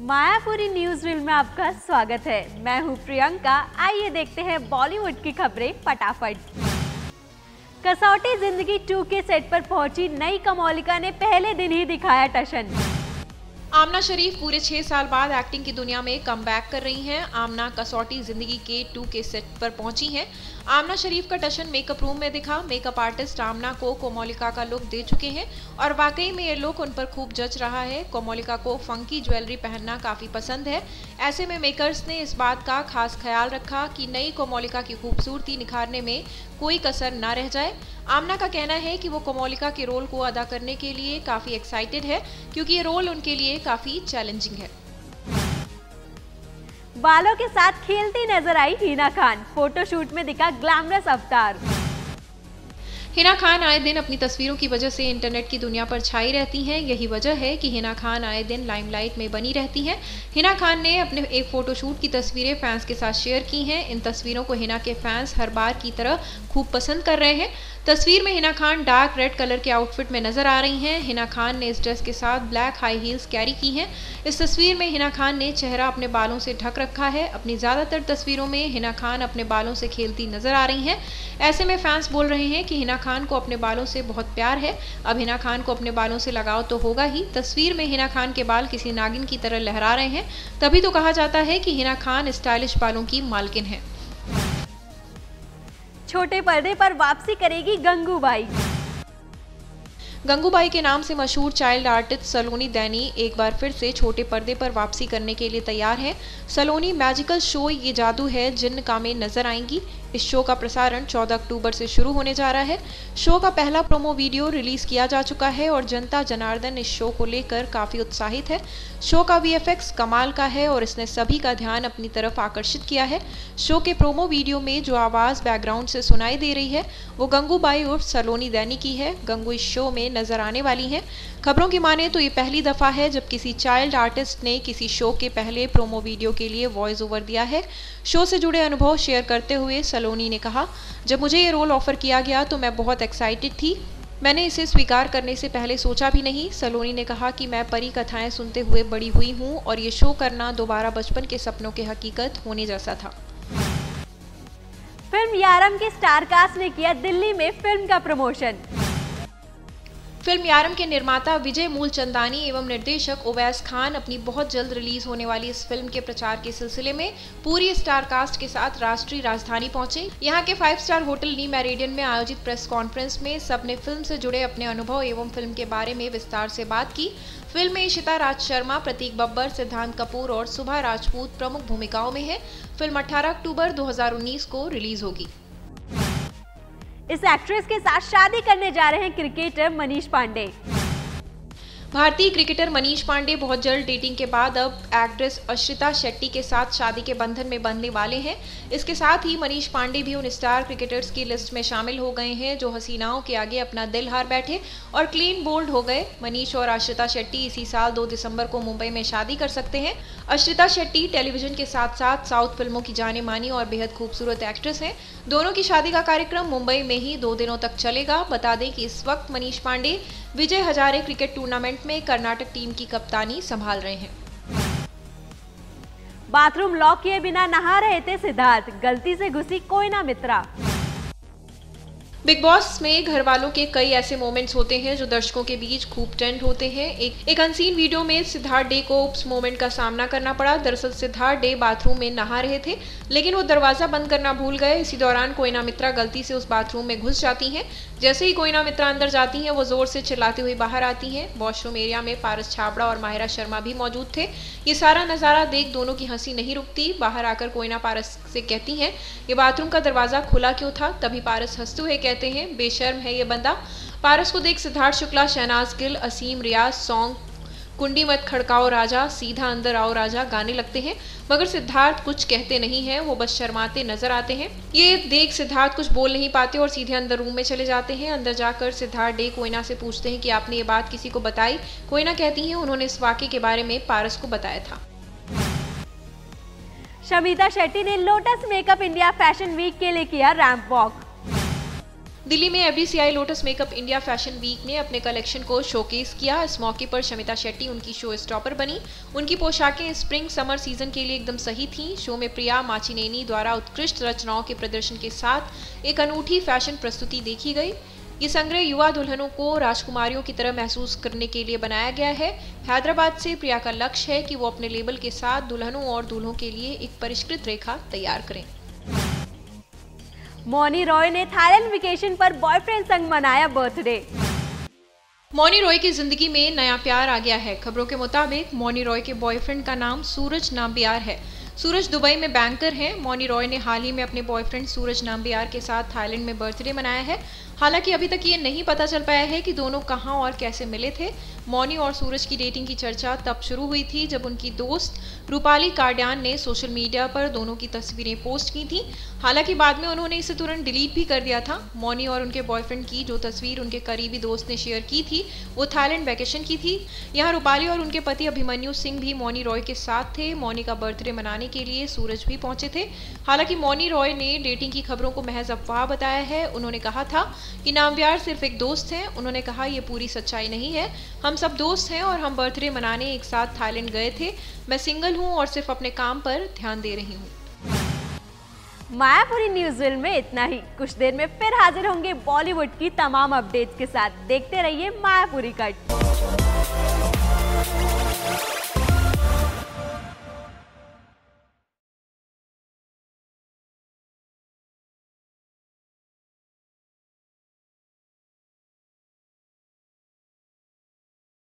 Mayapuri news reel में आपका स्वागत है। मैं हूं प्रियंका। आइए देखते हैं बॉलीवुड की खबरें फटाफट। कसौटी जिंदगी 2 के सेट पर पहुंची नई कमोलिका ने पहले दिन ही दिखाया टशन। आमना शरीफ पूरे 6 साल बाद एक्टिंग की दुनिया में कमबैक कर रही हैं। आमना कसौटी जिंदगी के 2 के सेट पर पहुंची हैं। आमना शरीफ का टशन मेकअप रूम में दिखा। मेकअप आर्टिस्ट आमना को कोमोलिका का लुक दे चुके हैं और वाकई में ये लुक उन पर खूब जच रहा है। कोमोलिका को फंकी ज्वेलरी पहनना काफी पसंद है। ऐसे में मेकर्स ने इस बात का खास ख्याल रखा कि नई कोमोलिका की खूबसूरती निखारने में कोई कसर न रह जाए। आमना का कहना है कि वो कोमोलिका के रोल को अदा करने के लिए काफी एक्साइटेड है क्योंकि ये रोल उनके लिए काफी चैलेंजिंग है। बालों के साथ खेलती नजर आई हिना खान। फोटोशूट में दिखा ग्लैमरस अवतार। हिना खान आए दिन अपनी तस्वीरों की वजह से इंटरनेट की दुनिया पर छाई रहती हैं। यही वजह है कि हिना खान आए दिन लाइमलाइट में बनी रहती हैं। हिना खान ने अपने एक फोटोशूट की तस्वीरें फैंस के साथ शेयर की हैं। इन तस्वीरों को हिना के फैंस हर बार की तरह खूब पसंद कर रहे हैं। तस्वीर में Hina Khan dark red colour के आउटफिट में नजर आ रही हैं। हिना खान ने इस ड्रेस के साथ ब्लैक हाई हील्स कैरी की हैं। इस तस्वीर में हिना खान ने चेहरा अपने बालों से ढक रखा है। अपनी ज्यादातर तस्वीरों में हिना खान अपने बालों से खेलती नजर आ रही हैं। ऐसे में फैंस बोल रहे हैं कि हिना खान को अपने बालों से बहुत प्यार है। अब हिना खान को अपने बालों से लगाव तो होगा ही। तस्वीर में हिना खान के बाल किसी नागिन की तरह लहरा रहे हैं, तभी तो कहा जाता है कि हिना खान स्टाइलिश बालों की मालकिन है। छोटे पर्दे पर वापसी करेगी गंगूबाई। गंगूबाई के नाम से मशहूर चाइल्ड आर्टिस्ट सलोनी दैनी एक बार फिर से छोटे पर्दे पर वापसी करने के लिए तैयार है। सलोनी मैजिकल शो ये जादू है जिन्न का में नजर आएंगी। इस शो का प्रसारण 14 अक्टूबर से शुरू होने जा रहा है। शो का पहला प्रोमो वीडियो रिलीज किया जा चुका है और जनता जनार्दन इस शो को लेकर काफी उत्साहित है। शो का VFX कमाल का है और इसने सभी का ध्यान अपनी तरफ आकर्षित किया है। शो के प्रोमो वीडियो में जो आवाज बैकग्राउंड से सुनाई दे रही है वो गंगूबाई उर्फ सलोनी दैनी की है। गंगू इस शो में नजर आने वाली हैं। खबरों की माने तो ये पहली दफा है जब किसी चाइल्ड आर्टिस्ट ने किसी शो के पहले प्रोमो वीडियो के लिए वॉइस ओवर दिया है। शो से जुड़े अनुभव शेयर करते हुए सलोनी ने कहा, जब मुझे ये रोल ऑफर किया गया तो मैं बहुत एक्साइटेड थी। मैंने इसे स्वीकार करने से पहले सोचा भी नहीं। सलोनी ने कहा कि मैं परी कथाएं सुनते हुए बड़ी हुई हूँ और ये शो करना दोबारा बचपन के सपनों के हकीकत होने जैसा था। फिल्म यारम के स्टार कास्ट ने किया दिल्ली में फिल्म का प्रमोशन। फिल्म यारम के निर्माता विजय मूलचंदानी एवं निर्देशक ओवैस खान अपनी बहुत जल्द रिलीज होने वाली इस फिल्म के प्रचार के सिलसिले में पूरी स्टार कास्ट के साथ राष्ट्रीय राजधानी पहुंचे। यहां के 5 स्टार होटल नी मेरिडियन में आयोजित प्रेस कॉन्फ्रेंस में सबने फिल्म से जुड़े अपने अनुभव एवं फिल्म के बारे में विस्तार से बात की। फिल्म में इशिता राज शर्मा, प्रतीक बब्बर, सिद्धांत कपूर और सुभा राजपूत प्रमुख भूमिकाओं में है। फिल्म 18 अक्टूबर 2019 को रिलीज होगी। इस एक्ट्रेस के साथ शादी करने जा रहे हैं क्रिकेटर मनीष पांडे। भारतीय क्रिकेटर मनीष पांडे बहुत जल्द डेटिंग के बाद अब एक्ट्रेस अश्रिता शेट्टी के साथ शादी के बंधन में बंधने वाले हैं। इसके साथ ही मनीष पांडे भी उन स्टार क्रिकेटर्स की लिस्ट में शामिल हो गए हैं जो हसीनाओं के आगे अपना दिल हार बैठे और क्लीन बोल्ड हो गए। मनीष और अश्रिता शेट्टी इसी साल 2 दिसंबर को मुंबई में शादी कर सकते हैं। अश्रिता शेट्टी टेलीविजन के साथ साथ साउथ फिल्मों की जाने मानी और बेहद खूबसूरत एक्ट्रेस हैं। दोनों की शादी का कार्यक्रम मुंबई में ही 2 दिनों तक चलेगा। बता दें कि इस वक्त मनीष पांडे विजय हजारे क्रिकेट टूर्नामेंट में कर्नाटक टीम की कप्तानी संभाल रहे हैं। बाथरूम लॉक किए बिना नहा रहे थे सिद्धार्थ, गलती से घुसी कोयना मित्रा। बिग बॉस में घर वालों के कई ऐसे मोमेंट्स होते हैं जो दर्शकों के बीच खूब ट्रेंड होते हैं। एक अनसीन वीडियो में सिद्धार्थ डे को उस मोमेंट का सामना करना पड़ा। दरअसल सिद्धार्थ डे बाथरूम में नहा रहे थे लेकिन वो दरवाजा बंद करना भूल गए। इसी दौरान कोयना मित्रा गलती से उस बाथरूम में घुस जाती हैं। जैसे ही कोयना मित्रा अंदर जाती हैं वो जोर से चिल्लाती हुई बाहर आती हैं। वॉशरूम एरिया में पारस छाबड़ा और माहिरा शर्मा भी मौजूद थे। ये सारा नजारा देख दोनों की हंसी नहीं रुकती। बाहर आकर कोयना पारस से कहती हैं, ये बाथरूम का दरवाजा खुला क्यों था? तभी पारस हंसते हुए कहते हैं, बेशर्म है ये बंदा। पारस को देख सिद्धार्थ शुक्ला, शहनाज गिल, असीम, रियाज सॉन्ग कुंडी मत खड़काओ राजा, सीधा अंदर आओ राजा गाने लगते हैं मगर सिद्धार्थ कुछ कहते नहीं हैं। वो बस शर्माते नजर आते हैं। ये देख सिद्धार्थ कुछ बोल नहीं पाते और सीधे अंदर रूम में चले जाते हैं। अंदर जाकर सिद्धार्थ डे कोयना से पूछते हैं कि आपने ये बात किसी को बताई? कोयना कहती हैं उन्होंने इस वाकये के बारे में पारस को बताया था। शमिता शेट्टी ने Lotus makeup India fashion week के लिए किया रैंप वॉक। दिल्ली में FDCI Lotus makeup India fashion week ने अपने कलेक्शन को शोकेस किया। इस मौके पर शमिता शेट्टी उनकी शो स्टॉपर बनी। उनकी पोशाकें स्प्रिंग समर सीजन के लिए एकदम सही थीं। शो में प्रिया माचिनेनी द्वारा उत्कृष्ट रचनाओं के प्रदर्शन के साथ एक अनूठी फैशन प्रस्तुति देखी गई। ये संग्रह युवा दुल्हनों को राजकुमारियों की तरह महसूस करने के लिए बनाया गया है। हैदराबाद से प्रिया का लक्ष्य है कि वो अपने लेबल के साथ दुल्हनों और दूल्हों के लिए एक परिष्कृत रेखा तैयार करें। मौनी रॉय ने थाईलैंड वेकेशन पर बॉयफ्रेंड संग मनाया बर्थडे। मौनी रॉय की जिंदगी में नया प्यार आ गया है। खबरों के मुताबिक मौनी रॉय के बॉयफ्रेंड का नाम सूरज नाम्बियार है। सूरज दुबई में बैंकर हैं। मौनी रॉय ने हाल ही में अपने बॉयफ्रेंड सूरज नाम्बियार के साथ थाईलैंड में बर्थडे मनाया है। हालांकि अभी तक ये नहीं पता चल पाया है कि दोनों कहां और कैसे मिले थे। मौनी और सूरज की डेटिंग की चर्चा तब शुरू हुई थी जब उनकी दोस्त रूपाली कार्डियान ने सोशल मीडिया पर दोनों की तस्वीरें पोस्ट की थी। हालांकि बाद में उन्होंने इसे तुरंत डिलीट भी कर दिया था। मौनी और उनके बॉयफ्रेंड की जो तस्वीर उनके करीबी दोस्त ने शेयर की थी वो थाईलैंड वैकेशन की थी। यहाँ रूपाली और उनके पति अभिमन्यु सिंह भी मौनी रॉय के साथ थे। मौनी का बर्थडे मनाने के लिए सूरज भी पहुंचे थे। हालांकि मौनी रॉय ने डेटिंग की खबरों को महज अफवाह बताया है। उन्होंने कहा था कि नाम्बियार सिर्फ एक दोस्त हैं। उन्होंने कहा ये पूरी सच्चाई नहीं है, हम सब दोस्त हैं और हम बर्थडे मनाने एक साथ थाईलैंड गए थे। मैं सिंगल हूं और सिर्फ अपने काम पर ध्यान दे रही हूं। मायापुरी न्यूज़ में इतना ही। कुछ देर में फिर हाजिर होंगे बॉलीवुड की तमाम अपडेट्स के साथ। देखते रहिए मायापुरी कट।